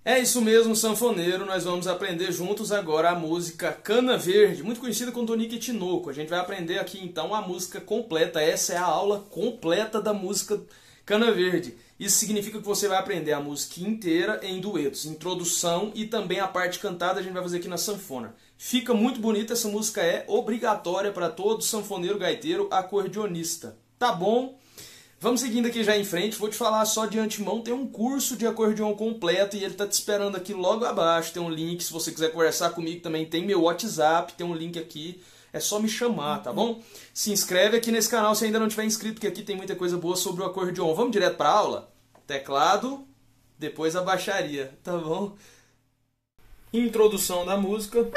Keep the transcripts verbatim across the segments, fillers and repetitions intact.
É isso mesmo, sanfoneiro, nós vamos aprender juntos agora a música Cana Verde, muito conhecida como Tonico e Tinoco. A gente vai aprender aqui então a música completa, essa é a aula completa da música Cana Verde. Isso significa que você vai aprender a música inteira em duetos, introdução e também a parte cantada a gente vai fazer aqui na sanfona. Fica muito bonita, essa música é obrigatória para todo sanfoneiro, gaiteiro, acordeonista. Tá bom? Vamos seguindo aqui já em frente, vou te falar só de antemão, tem um curso de acordeon completo e ele está te esperando aqui logo abaixo, tem um link, se você quiser conversar comigo também tem meu WhatsApp, tem um link aqui, é só me chamar, tá bom? Se inscreve aqui nesse canal se ainda não tiver inscrito, porque aqui tem muita coisa boa sobre o acordeon. Vamos direto para a aula? Teclado, depois a baixaria, tá bom? Introdução da música.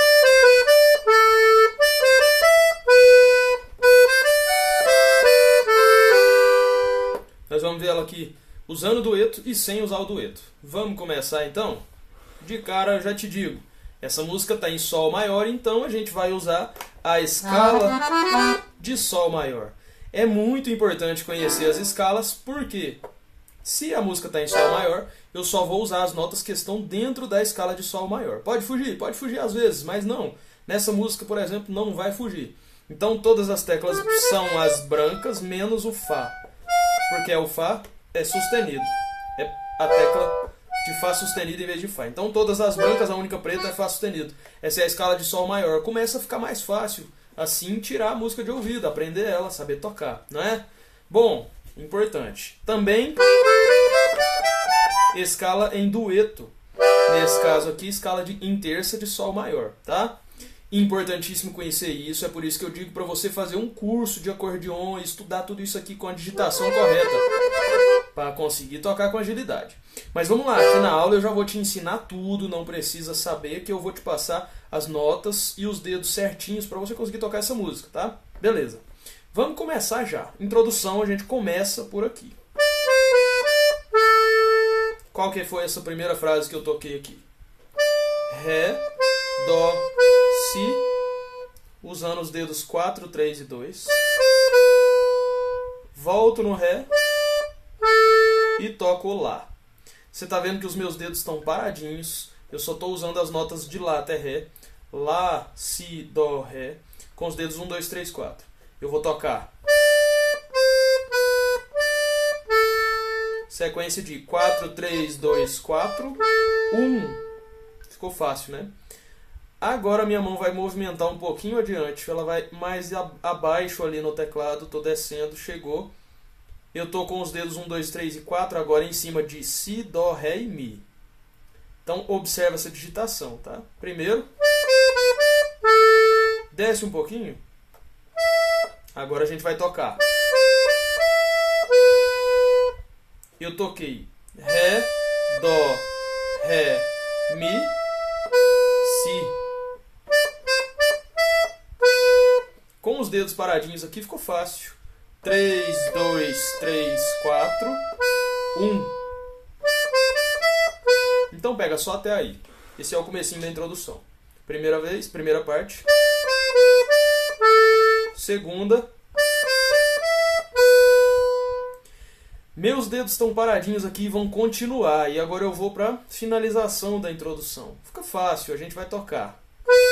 Nós vamos ver ela aqui usando o dueto e sem usar o dueto. Vamos começar então? De cara eu já te digo, essa música está em Sol maior, então a gente vai usar a escala de Sol maior. É muito importante conhecer as escalas, porque se a música está em Sol maior, eu só vou usar as notas que estão dentro da escala de Sol maior. Pode fugir, pode fugir às vezes, mas não. Nessa música, por exemplo, não vai fugir. Então todas as teclas são as brancas, menos o Fá. Porque o Fá é sustenido. É a tecla de Fá sustenido em vez de Fá. Então todas as brancas, a única preta é Fá sustenido. Essa é a escala de Sol maior. Começa a ficar mais fácil, assim, tirar a música de ouvido, aprender ela, saber tocar, não é? Bom, importante. Também escala em dueto. Nesse caso aqui, escala de em terça de Sol maior, tá? Importantíssimo conhecer isso, é por isso que eu digo para você fazer um curso de acordeon e estudar tudo isso aqui com a digitação correta, para conseguir tocar com agilidade. Mas vamos lá, aqui na aula eu já vou te ensinar tudo, não precisa saber que eu vou te passar as notas e os dedos certinhos para você conseguir tocar essa música, tá? Beleza. Vamos começar já. Introdução, a gente começa por aqui. Qual que foi essa primeira frase que eu toquei aqui? Ré, Dó, Si, usando os dedos quatro, três e dois. Volto no Ré e toco o Lá. Você está vendo que os meus dedos estão paradinhos. Eu só estou usando as notas de Lá até Ré. Lá, Si, Dó, Ré. Com os dedos um, dois, três, quatro. Eu vou tocar sequência de quatro, três, dois, quatro, um. Ficou fácil, né? Agora minha mão vai movimentar um pouquinho adiante. Ela vai mais abaixo ali no teclado. Estou descendo, chegou. Eu estou com os dedos um, dois, três e quatro agora em cima de Si, Dó, Ré e Mi. Então observa essa digitação, tá? Primeiro, desce um pouquinho. Agora a gente vai tocar. Eu toquei Ré, Dó, Ré, Mi, Si. Com os dedos paradinhos aqui ficou fácil. três, dois, três, quatro, um. Então pega só até aí. Esse é o comecinho da introdução. Primeira vez, primeira parte. Segunda. Meus dedos estão paradinhos aqui e vão continuar. E agora eu vou para a finalização da introdução. Fica fácil, a gente vai tocar.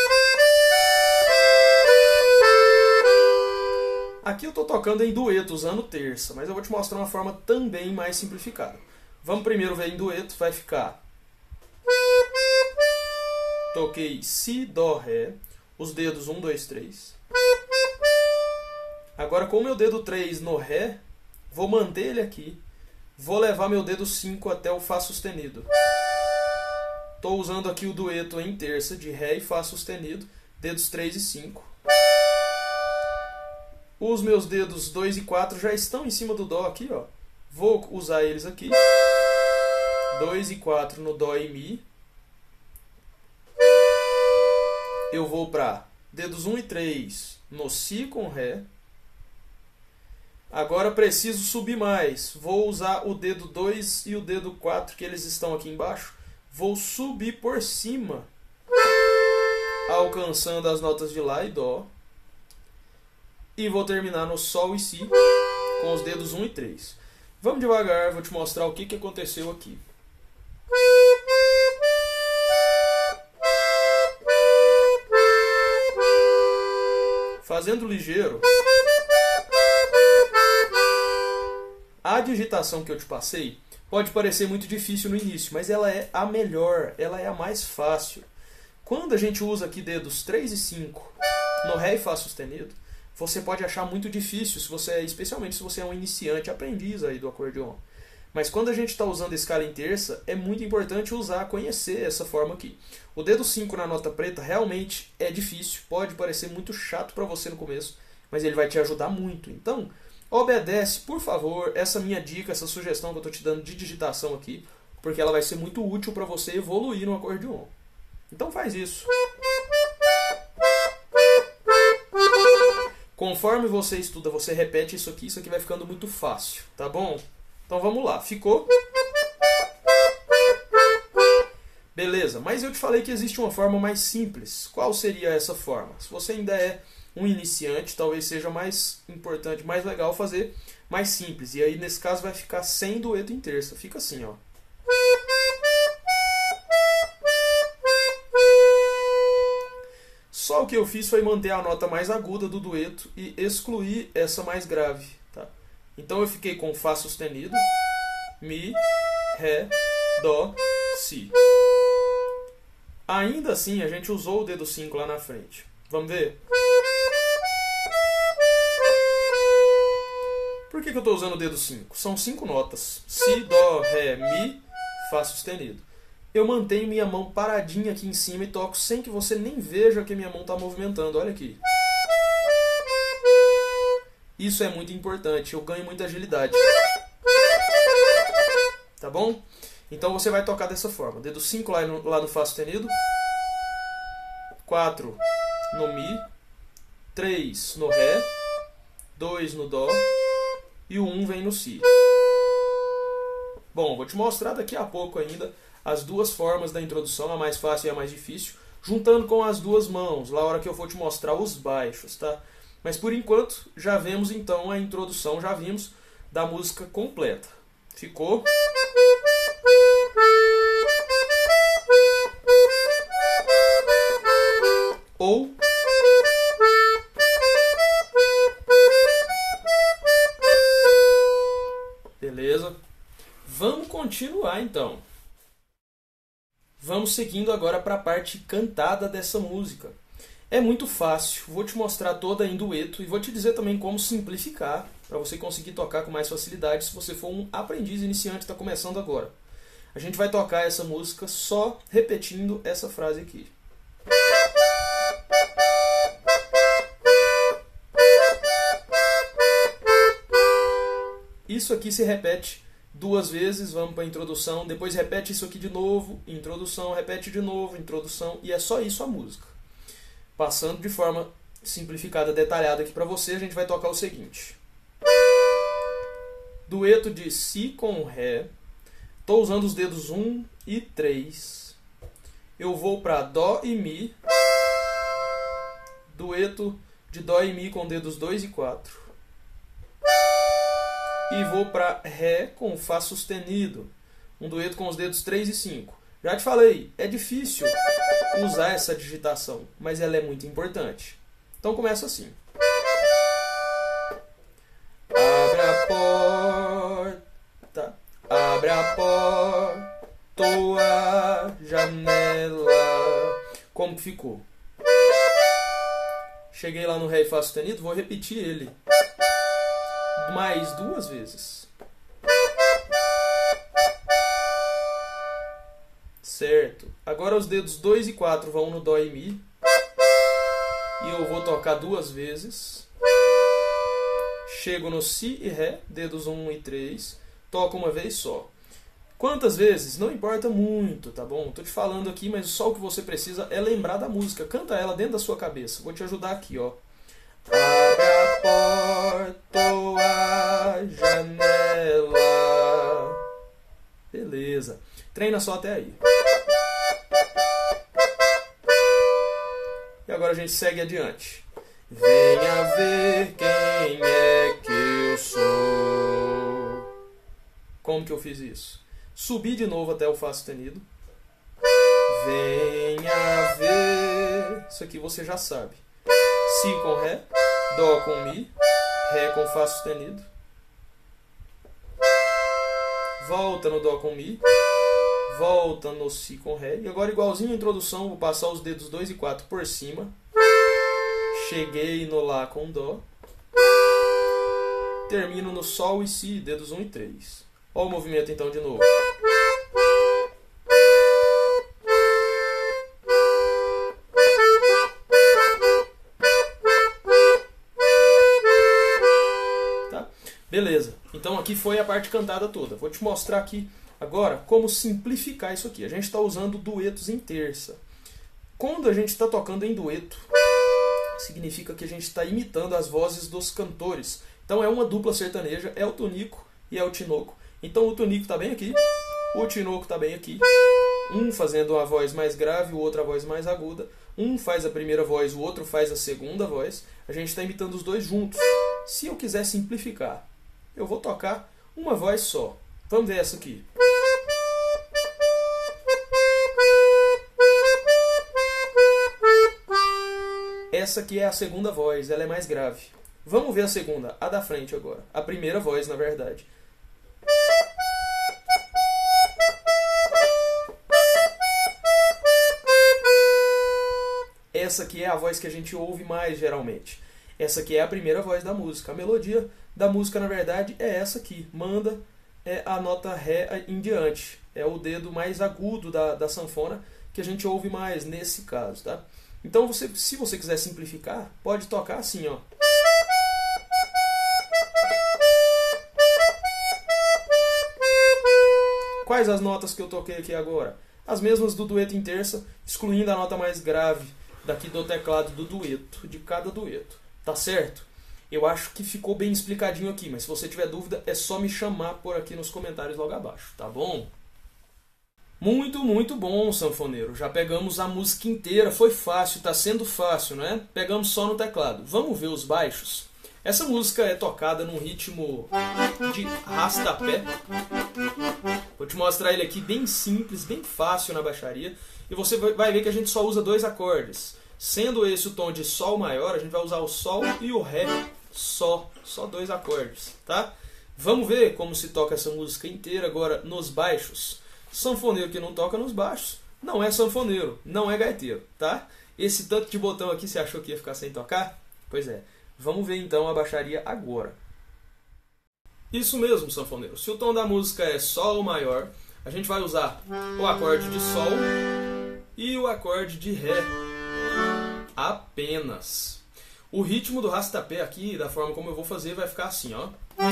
Aqui eu estou tocando em dueto, usando terça, mas eu vou te mostrar uma forma também mais simplificada. Vamos primeiro ver em dueto, vai ficar... Toquei Si, Dó, Ré, os dedos um, dois, três. Agora com o meu dedo três no Ré, vou manter ele aqui, vou levar meu dedo cinco até o Fá sustenido. Estou usando aqui o dueto em terça de Ré e Fá sustenido, dedos três e cinco. Os meus dedos dois e quatro já estão em cima do Dó aqui, ó. Vou usar eles aqui. dois e quatro no Dó e Mi. Eu vou para dedos um e três no Si com Ré. Agora preciso subir mais. Vou usar o dedo dois e o dedo quatro, que eles estão aqui embaixo. Vou subir por cima, alcançando as notas de Lá e Dó. E vou terminar no Sol e Si, com os dedos um e três. Vamos devagar, vou te mostrar o que, que aconteceu aqui. fazendo ligeiro, a digitação que eu te passei pode parecer muito difícil no início, mas ela é a melhor, ela é a mais fácil. Quando a gente usa aqui dedos três e cinco no Ré e Fá sustenido, você pode achar muito difícil, se você, especialmente se você é um iniciante, aprendiz aí do acordeon. Mas quando a gente está usando a escala em terça, é muito importante usar, conhecer essa forma aqui. O dedo cinco na nota preta realmente é difícil, pode parecer muito chato para você no começo, mas ele vai te ajudar muito. Então, obedece, por favor, essa minha dica, essa sugestão que eu estou te dando de digitação aqui, porque ela vai ser muito útil para você evoluir no acordeon. Então faz isso. Conforme você estuda, você repete isso aqui, isso aqui vai ficando muito fácil, tá bom? Então vamos lá, ficou? Beleza, mas eu te falei que existe uma forma mais simples. Qual seria essa forma? Se você ainda é um iniciante, talvez seja mais importante, mais legal fazer mais simples. E aí nesse caso vai ficar sem dueto em terça, fica assim, ó. Só o que eu fiz foi manter a nota mais aguda do dueto e excluir essa mais grave. Tá? Então eu fiquei com Fá sustenido, Mi, Ré, Dó, Si. Ainda assim, a gente usou o dedo cinco lá na frente. Vamos ver? Por que que eu estou usando o dedo cinco? São cinco notas. Si, Dó, Ré, Mi, Fá sustenido. Eu mantenho minha mão paradinha aqui em cima e toco sem que você nem veja que minha mão está movimentando. Olha aqui. Isso é muito importante. Eu ganho muita agilidade. Tá bom? Então você vai tocar dessa forma. Dedo cinco lá no, lá no Fá sustenido. quatro no Mi. três no Ré. dois no Dó. E o um vem no Si. Bom, vou te mostrar daqui a pouco ainda as duas formas da introdução, a mais fácil e a mais difícil, juntando com as duas mãos, lá na hora que eu for te mostrar os baixos, tá? Mas por enquanto, já vemos então a introdução, já vimos da música completa. Ficou? Ou... Beleza? Vamos continuar então. Vamos seguindo agora para a parte cantada dessa música. É muito fácil, vou te mostrar toda em dueto e vou te dizer também como simplificar para você conseguir tocar com mais facilidade se você for um aprendiz iniciante que está começando agora. A gente vai tocar essa música só repetindo essa frase aqui. Isso aqui se repete duas vezes, vamos para a introdução, depois repete isso aqui de novo, introdução, repete de novo, introdução, e é só isso a música. Passando de forma simplificada, detalhada aqui para você, a gente vai tocar o seguinte. Dueto de Si com Ré, estou usando os dedos um e três, eu vou para Dó e Mi, dueto de Dó e Mi com dedos dois e quatro, e vou para Ré com Fá sustenido, um dueto com os dedos três e cinco. Já te falei, é difícil usar essa digitação, mas ela é muito importante. Então começa assim. Abre a porta, abre a porta, a janela. Como que ficou? Cheguei lá no Ré e Fá sustenido, vou repetir ele mais duas vezes. Certo. Agora os dedos dois e quatro vão no Dó e Mi. E eu vou tocar duas vezes. Chego no Si e Ré, dedos um e três. Toco uma vez só. Quantas vezes? Não importa muito, tá bom? Tô te falando aqui, mas só o que você precisa é lembrar da música. Canta ela dentro da sua cabeça. Vou te ajudar aqui, ó. Abre a porta, a janela. Beleza. Treina só até aí. E agora a gente segue adiante. Venha ver quem é que eu sou. Como que eu fiz isso? Subi de novo até o Fá sustenido. Venha ver. Isso aqui você já sabe. Si com Ré. Dó com Mi, Ré com Fá sustenido, volta no Dó com Mi, volta no Si com Ré, e agora igualzinho a introdução, vou passar os dedos dois e quatro por cima, cheguei no Lá com Dó, termino no Sol e Si, dedos um e três. Olha o movimento então de novo. Tá? Beleza. Então aqui foi a parte cantada toda. Vou te mostrar aqui agora como simplificar isso aqui. A gente está usando duetos em terça. Quando a gente está tocando em dueto, significa que a gente está imitando as vozes dos cantores. Então é uma dupla sertaneja, é o tonico e é o tinoco. Então o tonico está bem aqui, o tinoco está bem aqui. Um fazendo a voz mais grave, o outro a voz mais aguda. Um faz a primeira voz, o outro faz a segunda voz. A gente está imitando os dois juntos. Se eu quiser simplificar, eu vou tocar uma voz só. Vamos ver essa aqui. Essa aqui é a segunda voz, ela é mais grave. Vamos ver a segunda, a da frente agora. A primeira voz, na verdade. Essa aqui é a voz que a gente ouve mais, geralmente. Essa aqui é a primeira voz da música. A melodia da música, na verdade, é essa aqui. Manda é a nota Ré em diante. É o dedo mais agudo da, da sanfona que a gente ouve mais nesse caso, tá? Então, você, se você quiser simplificar, pode tocar assim, ó. Quais as notas que eu toquei aqui agora? As mesmas do dueto em terça, excluindo a nota mais grave daqui do teclado do dueto, de cada dueto. Tá certo? Eu acho que ficou bem explicadinho aqui, mas se você tiver dúvida, é só me chamar por aqui nos comentários logo abaixo, tá bom? Muito, muito bom, sanfoneiro. Já pegamos a música inteira, foi fácil, tá sendo fácil, né? Pegamos só no teclado. Vamos ver os baixos? Essa música é tocada num ritmo de rastapé. Vou te mostrar ele aqui bem simples, bem fácil na baixaria. E você vai ver que a gente só usa dois acordes. Sendo esse o tom de Sol maior, a gente vai usar o Sol e o Ré só. Só dois acordes, tá? Vamos ver como se toca essa música inteira agora nos baixos. Sanfoneiro que não toca nos baixos não é sanfoneiro, não é gaiteiro, tá? Esse tanto de botão aqui, você achou que ia ficar sem tocar? Pois é. Vamos ver então a baixaria agora. Isso mesmo, sanfoneiro. Se o tom da música é Sol maior, a gente vai usar o acorde de Sol e o acorde de Ré apenas. O ritmo do rastapé aqui, da forma como eu vou fazer, vai ficar assim, ó.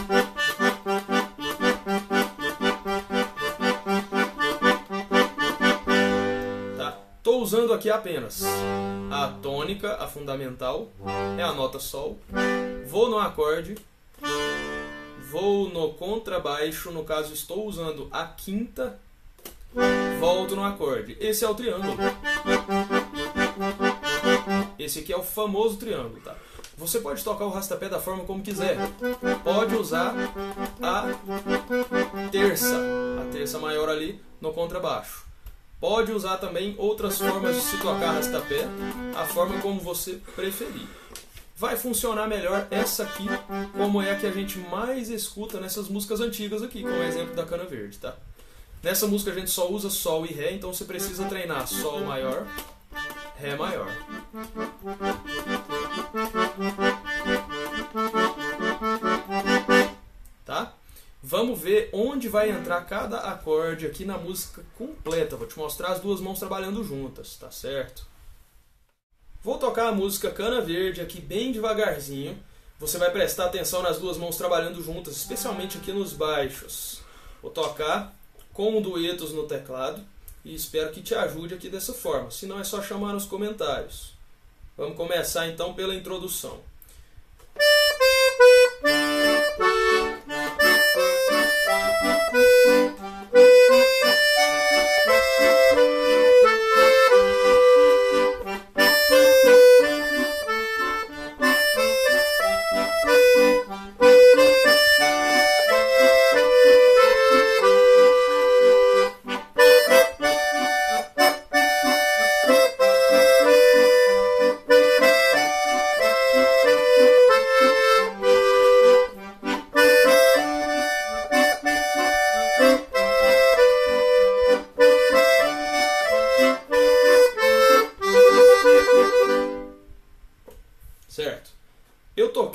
Tá? Tô usando aqui apenas a tônica, a fundamental, é a nota Sol. Vou no acorde, vou no contrabaixo, no caso estou usando a quinta, volto no acorde. Esse é o triângulo. Esse aqui é o famoso triângulo, tá? Você pode tocar o rastapé da forma como quiser. Pode usar a terça, a terça maior ali no contrabaixo. Pode usar também outras formas de se tocar rastapé, a forma como você preferir. Vai funcionar melhor essa aqui, como é a que a gente mais escuta nessas músicas antigas aqui, como é o exemplo da Cana Verde, tá? Nessa música a gente só usa Sol e Ré, então você precisa treinar Sol maior, Ré maior. Tá? Vamos ver onde vai entrar cada acorde aqui na música completa. Vou te mostrar as duas mãos trabalhando juntas, tá certo? Vou tocar a música Cana Verde aqui bem devagarzinho. Você vai prestar atenção nas duas mãos trabalhando juntas, especialmente aqui nos baixos. Vou tocar com duetos no teclado e espero que te ajude aqui dessa forma. Se não, é só chamar nos comentários. Vamos começar então pela introdução.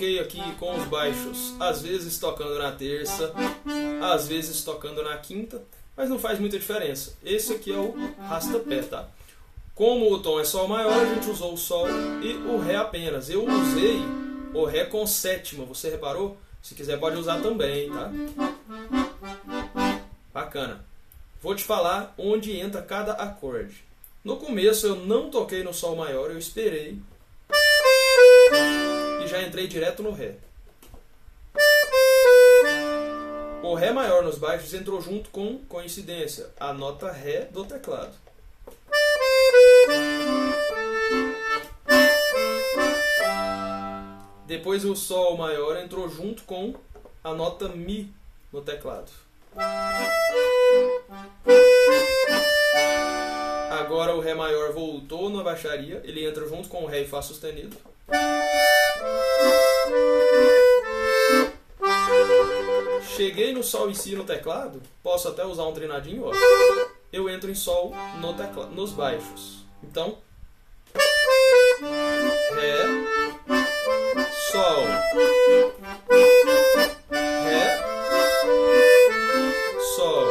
fiquei aqui com os baixos, às vezes tocando na terça, às vezes tocando na quinta, mas não faz muita diferença. Esse aqui é o rastapé, tá? Como o tom é Sol maior, a gente usou o Sol e o Ré apenas. Eu usei o Ré com sétima, você reparou? Se quiser pode usar também, tá? Bacana. Vou te falar onde entra cada acorde. No começo eu não toquei no Sol maior, eu esperei e já entrei direto no Ré. O Ré maior nos baixos entrou junto com, coincidência, a nota Ré do teclado. Depois o Sol maior entrou junto com a nota Mi no teclado. Agora o Ré maior voltou na baixaria, ele entra junto com o Ré e Fá sustenido. Cheguei no Sol e Si no teclado, posso até usar um treinadinho, ó. Eu entro em Sol no teclado, nos baixos. Então, Ré, Sol, Ré, Sol.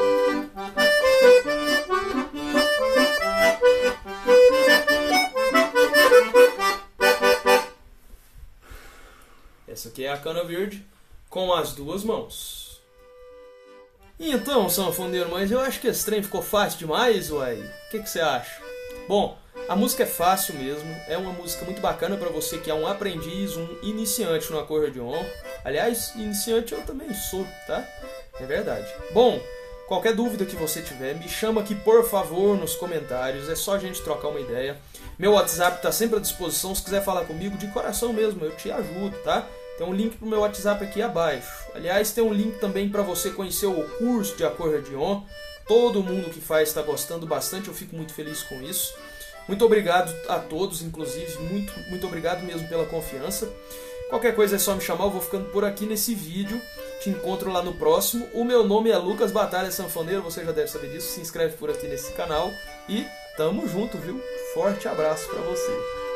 Essa aqui é a cana verde com as duas mãos. Então, sanfoneiro, mas eu acho que esse trem ficou fácil demais, uai. O que, que você acha? Bom, a música é fácil mesmo, é uma música muito bacana para você que é um aprendiz, um iniciante no acordeon. Aliás, iniciante eu também sou, tá? É verdade. Bom, qualquer dúvida que você tiver, me chama aqui por favor nos comentários, é só a gente trocar uma ideia. Meu WhatsApp está sempre à disposição, se quiser falar comigo de coração mesmo, eu te ajudo, tá? Tem um link pro meu WhatsApp aqui abaixo. Aliás, tem um link também para você conhecer o curso de acordeon. Todo mundo que faz está gostando bastante, eu fico muito feliz com isso. Muito obrigado a todos, inclusive, muito, muito obrigado mesmo pela confiança. Qualquer coisa é só me chamar, eu vou ficando por aqui nesse vídeo. Te encontro lá no próximo. O meu nome é Lucas Batalha Sanfoneiro, você já deve saber disso. Se inscreve por aqui nesse canal e tamo junto, viu? Forte abraço para você.